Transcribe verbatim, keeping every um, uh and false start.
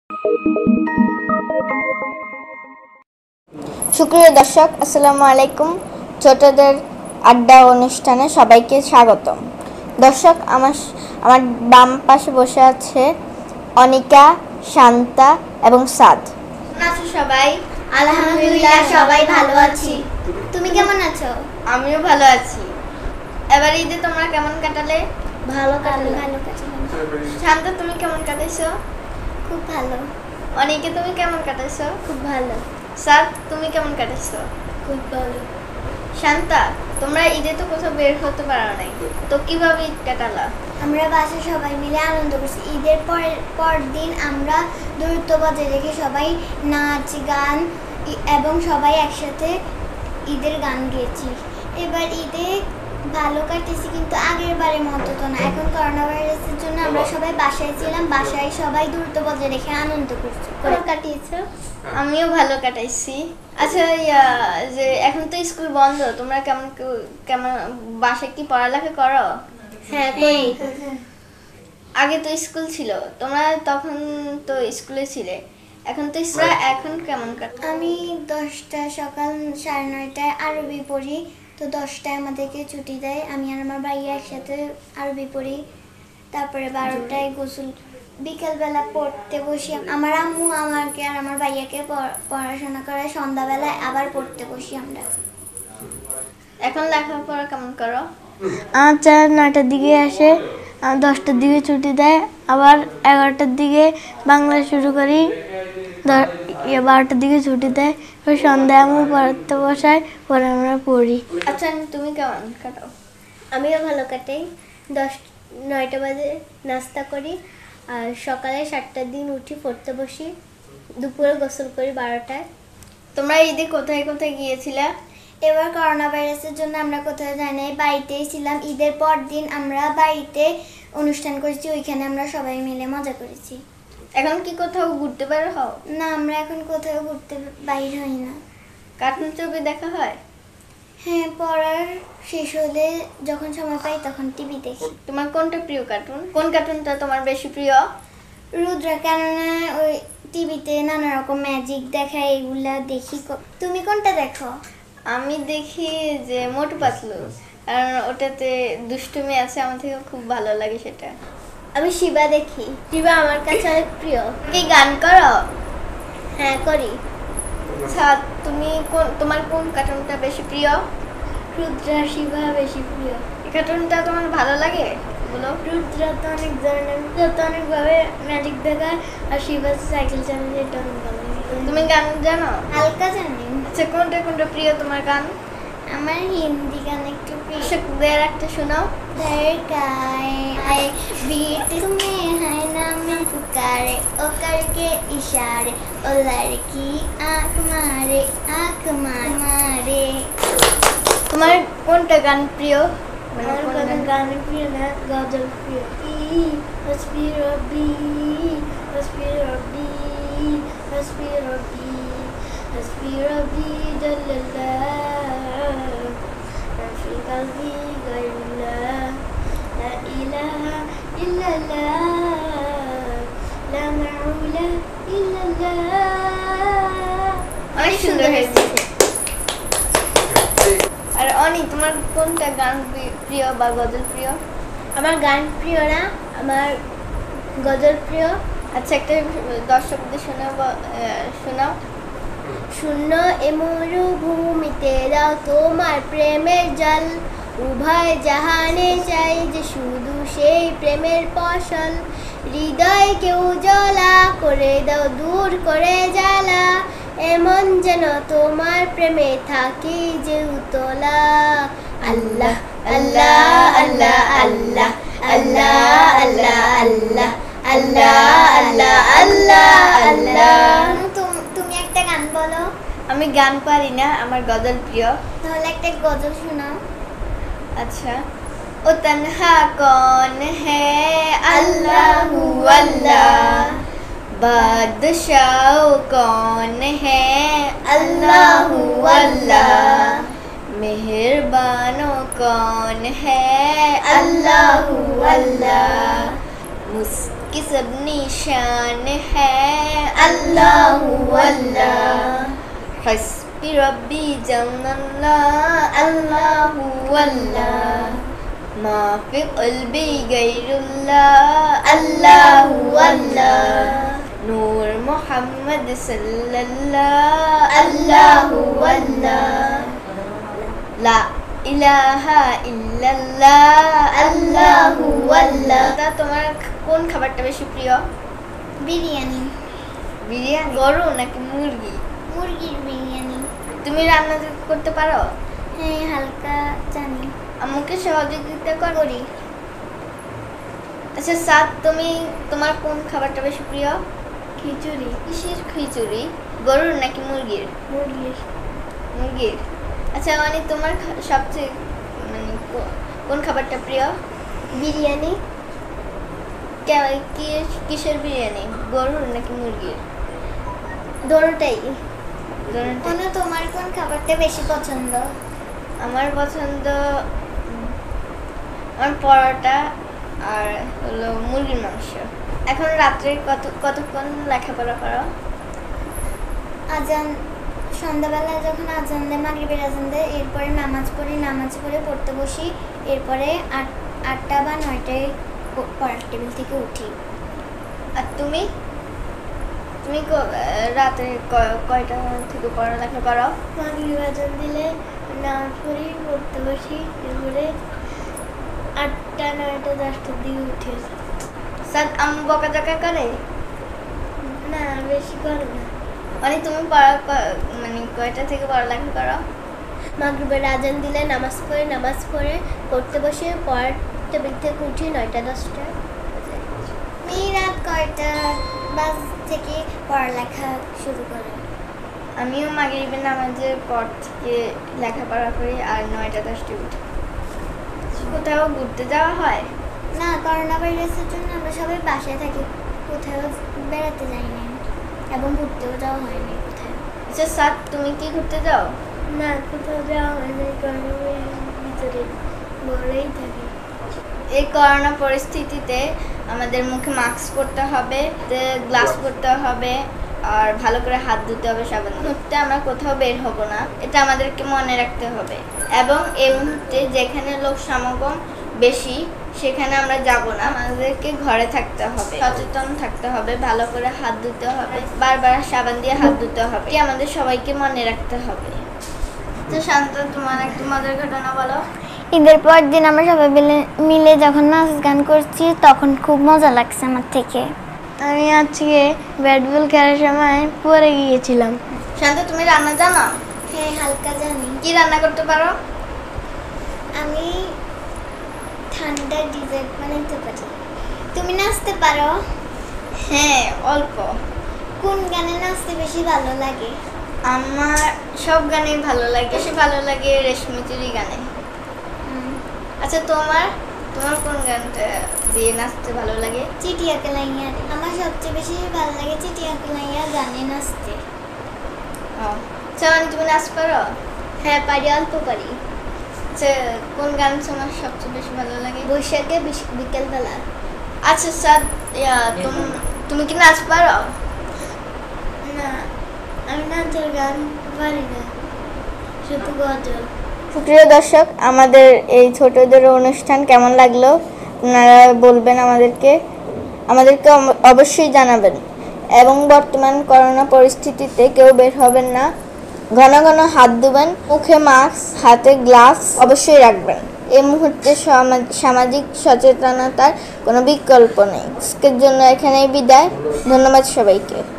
সুপ্রিয় দর্শক, আসসালামু আলাইকুম। ছোটদের আড্ডা অনুষ্ঠানে সবাইকে স্বাগতম। দর্শক, আমার আমার বাম পাশে বসে আছে অনিকা, শান্তা এবং সাদ। কেমন আছো সবাই? আলহামদুলিল্লাহ, সবাই ভালো আছি। তুমি কেমন আছো? আমিও ভালো আছি। এবার ঈদে তোমরা কেমন কাটালে? ভালো কাটালে। ভালো কাটালে। শান্তা, তুমি কেমন কাটাইছো? খুব ভালো। অনিকা, তুমি কেমন কাটাইছো? খুব ভালো। সাদ, তুমি কেমন কাটাইছো? খুব ভালো। শান্তা, তোমরা ঈদে তো কোথাও বের হতে পারো নাই, তো কিভাবে ঈদ কাটালা? আমরা বাসায় সবাই মিলে আনন্দ করছি। ঈদের পরের পর দিন আমরা দূরত্ব বজায় রেখে সবাই নাচ গান এবং সবাই একসাথে ঈদের গান গেয়েছি। এবার ঈদে ভালো কাটেছি, কিন্তু আগের বারের মতো তো না। এখন করোনা ভাইরাসের জন্য আমরা সবাই বাসায় ছিলাম, বাসায় সবাই দূরত্ব বজায় রেখে আনন্দ করছি। কেমন কাটিয়েছো? আমিও ভালো কাটাইছি। আচ্ছা, ইয়া যে এখন তো স্কুল বন্ধ, তোমরা কেমন কেমন বাসায় কি পড়ালেখা করো? হ্যাঁ, করি। আগে তো স্কুল ছিল, তোমরা তখন তো স্কুলে ছিলে, এখন তো এখন কেমন কাট? আমি দশটা সকাল সাড়ে নয়টায় আরবি পড়ি, তো দশটায় আমাদেরকে ছুটি দেয়। আমি আর আমার ভাইয়া একসাথে আরবি পড়ি। তারপরে বারোটায় গোসল, বিকেলবেলা পড়তে বসি। আমার আম্মু আমাকে আর আমার ভাইয়াকে পড়াশোনা করে, সন্ধ্যাবেলায় আবার পড়তে বসি আমরা। এখন লেখাপড়া কেমন করো? আমার চার নয়টার দিকে আসে, দশটার দিকে ছুটি দেয়, আবার এগারোটার দিকে বাংলা শুরু করি, বারোটার দিকে ছুটি দেয়, সন্ধ্যায় আমি পড়াতে বসাই, পরে আমরা পড়ি। আচ্ছা, তুমি কেমন কাটাও? আমিও ভালো কাটাই। দশ নয়টা বাজে নাস্তা করি, আর সকালে সাতটার দিন উঠি, পড়তে বসি, দুপুরে গোসল করি বারোটায়। তোমরা ঈদে কোথায় কোথায় গিয়েছিলে? এবার করোনা ভাইরাসের জন্য আমরা কোথাও যাই নাই, বাড়িতেই ছিলাম। ঈদের পর দিন আমরা বাড়িতে অনুষ্ঠান করেছি, ওইখানে আমরা সবাই মিলে মজা করেছি। এখন কি কোথাও ঘুরতে বের হও? না, আমরা এখন কোথাও ঘুরতে বাইর হই না। কার্টুন ছবি দেখা হয়? হ্যাঁ, পড়ার শেষ হলে যখন সময় পাই তখন টিভি দেখি। তোমার কোনটা প্রিয় কার্টুন? কোন কার্টুনটা তোমার বেশি প্রিয়? রুদ্রা, কেননা ওই টিভিতে নানা রকম ম্যাজিক দেখায়, এগুলা দেখি। তুমি কোনটা দেখো? আমি দেখি যে মোটু পাতলু, কারণ ওটাতে দুষ্টুমি আছে, আমার থেকে খুব ভালো লাগে সেটা। আমি শিবা দেখি। শিবা আমার কাছে অনেক প্রিয়। কি গান করো? হ্যাঁ, করি। আচ্ছা, তুমি কোন তোমার কোন কার্টুনটা বেশি প্রিয়? রুদ্রা, শিবা বেশি প্রিয়। এই কার্টুনটা তোমার ভালো লাগে বলো? রুদ্রা তো অনেক ধরনের, তো অনেকভাবে ম্যাজিক দেখায়, আর শিবা সাইকেল চালায়, এটা অনেক ভালো লাগে। তুমি গান জানো? হালকা জানি। আচ্ছা, কোনটা কোনটা প্রিয় তোমার গান? আমার হিন্দি গান একটু প্রিয়। দর্শকদের একটা শোনাও। धड़काए आए बीट में है ना में पुकारे ओ करके इशारे ओ लड़की आँख मारे आँख मारे। তোমার কোনটা গান প্রিয়? আমার কোনো গান প্রিয় না, গজল প্রিয়। ই হসপি রবি হসপি রবি হসপি রবি হসপি রবি জল্লাল্লাহ في قلبي غير الله لا إله إلا الله لا معول إلا الله। অনেক সুন্দর হয়েছে। আর অনি, তোমার কোনটা গান প্রিয় বা গজল প্রিয়? আমার গান প্রিয় না, আমার গজল প্রিয়। আচ্ছা, একটা দর্শকদের শোনাও শোনাও। শূন্য এ মরুভূমিতে দাও তোমার প্রেমের জল, উভয় জাহানে চাই যে শুধু সেই প্রেমের ফসল। হৃদয় কেউ জ্বলা করে দাও, দূর করে জ্বালা, এমন যেন তোমার প্রেমে থাকি যে উতলা। আল্লাহ আল্লাহ আল্লাহ আল্লাহ আল্লাহ আল্লাহ আল্লাহ আল্লাহ আল্লাহ আল্লাহ আল্লাহ। তুমি একটা গান বলো। আমি গান পারি না, আমার গজল প্রিয়। তাহলে একটা গজল শোনাও। अच्छा ओ तन्हा कौन है अल्लाहु अल्लाह, बादशाह कौन है अल्लाहु अल्लाह, मेहरबानो कौन है अल्लाहु अल्लाह, मुस्की सब निशान है আল্লাহু আল্লাহ। হাসবি রব্বি জাল্লাল্লাহ আল্লাহু আল্লাহ মা ফি কলবি গায়রুল্লাহ আল্লাহু আল্লাহ নূর মুহাম্মদ সাল্লাল্লাহ আল্লাহু আল্লাহ লা ইলাহা ইল্লাল্লাহ আল্লাহু আল্লাহ। তা তোমার কোন খাবারটা বেশি প্রিয়? বিরিয়ানি। বিরিয়ানি? গরু নাকি মুরগি? মুরগির বিরিয়ানি। তুমি রান্না করতে পারো? হ্যাঁ, হালকা জানি। আমাকে সহযোগিতা কর। করি। আচ্ছা সাদ, তুমি তোমার কোন খাবারটা বেশি প্রিয়? খিচুড়ি। কিসের খিচুড়ি? গরুর নাকি মুরগির? মুরগির। মুরগির। আচ্ছা মানে তোমার খা- সবচেয়ে মানে কো- কোন খাবারটা প্রিয়? বিরিয়ানি। কে- কি- কিসের বিরিয়ানি? গরুর নাকি মুরগির? দোরোটাই। দুটোই। অনু, তোমার কোন খাবারটা বেশি পছন্দ? আমার পছন্দ উম, আমার পরোটা আর হলো মুরগির মাংস। এখন রাত্রে কত কতক্ষণ লেখাপড়া করো? আজান, সন্ধ্যাবেলা যখন আজান দেয়, মাগরিবের আজান দেয়, এরপরে নামাজ পড়ি, নামাজ পড়ে পড়তে বসি, এরপরে আট আটটা বা নয়টায় প- পড়ার টেবিল থেকে উঠি। আর তুমি তুমি ক- আহ, রাতে ক- কয়টা থেকে পড়ালেখা করো? মাগরিব আজান দিলে নামাজ পড়ি, পড়তে বসি, এরপরে আটটা নয়টা দশটার দিকে উঠি। স্যার আম্মু বকাঝকা করে? না, বেশি করে না। মানে তুমি পড়া ক- মানে কয়টা থেকে পড়ালেখা করো? মাগরিবের আজান দিলে নামাজ পড়ে, নামাজ পড়ে পড়তে বসে, পড়ার টেবিল থেকে উঠি নয়টা দশটা। আমি রাত কয়টা বাজ থেকে পড়ালেখা শুরু করি। আমিও মাগরিবের নামাজের পর থেকে লেখাপড়া করি আর নয়টা দশটা উঠি। কোথাও ঘুরতে যাওয়া হয়? না, করোনা ভাইরাসের জন্য আমরা সবাই বাসায় থাকি, কোথাও বেড়াতে যাই না এবং ঘুরতেও যাওয়া হয়নি কোথাও। আচ্ছা স্যার, তুমি কি ঘুরতে যাও? না, কোথাও যাওয়া হয়নি, করোনা ভাইরাসের ভিতরে বড়ই থাকি। এই করোনা পরিস্থিতিতে আমাদের মুখে মাস্ক পরতে হবে, গ্লাস পরতে হবে আর ভালো করে হাত ধুতে হবে সাবান দিয়ে। মুহূর্তে আমরা কোথাও বের হব না, এটা আমাদেরকে মনে রাখতে হবে। এবং এই মুহূর্তে যেখানে লোক সমাগম বেশি সেখানে আমরা যাব না, আমাদেরকে ঘরে থাকতে হবে, সচেতন থাকতে হবে, ভালো করে হাত ধুতে হবে, বারবার সাবান দিয়ে হাত ধুতে হবে, এটি আমাদের সবাইকে মনে রাখতে হবে। তো শান্ত, তোমার একটা মজার ঘটনা বলো। ঈদের পর দিন আমরা সবাই মিলে মিলে যখন নাচ গান করছি তখন খুব মজা লাগছে আমার থেকে। আমি আজকে ব্যাট বল খেলার সময় পড়ে গিয়েছিলাম। শান্ত, তুমি রান্না জানো? হ্যাঁ, হালকা জানি। কি রান্না করতে পারো? আমি ঠান্ডা ডিজার্ট বানাইতে পারি। তুমি নাচতে পারো? হ্যাঁ, অল্প। কোন গানে নাচতে বেশি ভালো লাগে? আমার সব গানেই ভালো লাগে, বেশি ভালো লাগে রেশমি চুরি গানে। হুম, আচ্ছা তোমার তোমার কোন গানটা দিয়ে নাচতে ভালো লাগে? চিটিয়া কেলাইয়া। আমার সবচেয়ে বেশি ভালো লাগে চিটিয়া কেলাইয়া গানে নাচতে। ও আচ্ছা, মানে তুমি নাচ পারো? হ্যাঁ, পারি, অল্প পারি। আচ্ছা, কোন গান তোমার সবচেয়ে বেশি ভালো লাগে? বৈশাখে বিশ- বিকেলবেলা। আচ্ছা স্যার, ইয়া, তুম- তুমি কি নাচ পারো? না, আমি নাচের গান পারি না, শুধু গজল। প্রিয় দর্শক, আমাদের এই ছোটদের অনুষ্ঠান কেমন লাগলো আপনারা বলবেন আমাদেরকে, আমাদেরকে অব- অবশ্যই জানাবেন। এবং বর্তমান করোনা পরিস্থিতিতে কেউ বের হবেন না, ঘন ঘন হাত ধুবেন, মুখে মাস্ক, হাতে গ্লাভস অবশ্যই রাখবেন। এই মুহূর্তে সামা- সামাজিক সচেতনতার কোনো বিকল্প নেই। আজকের জন্য এখানেই বিদায়। ধন্যবাদ সবাইকে।